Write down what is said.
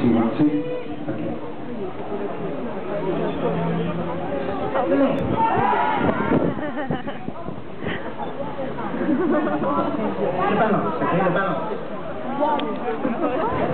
Do you want to? Okay. The balance, okay, the balance.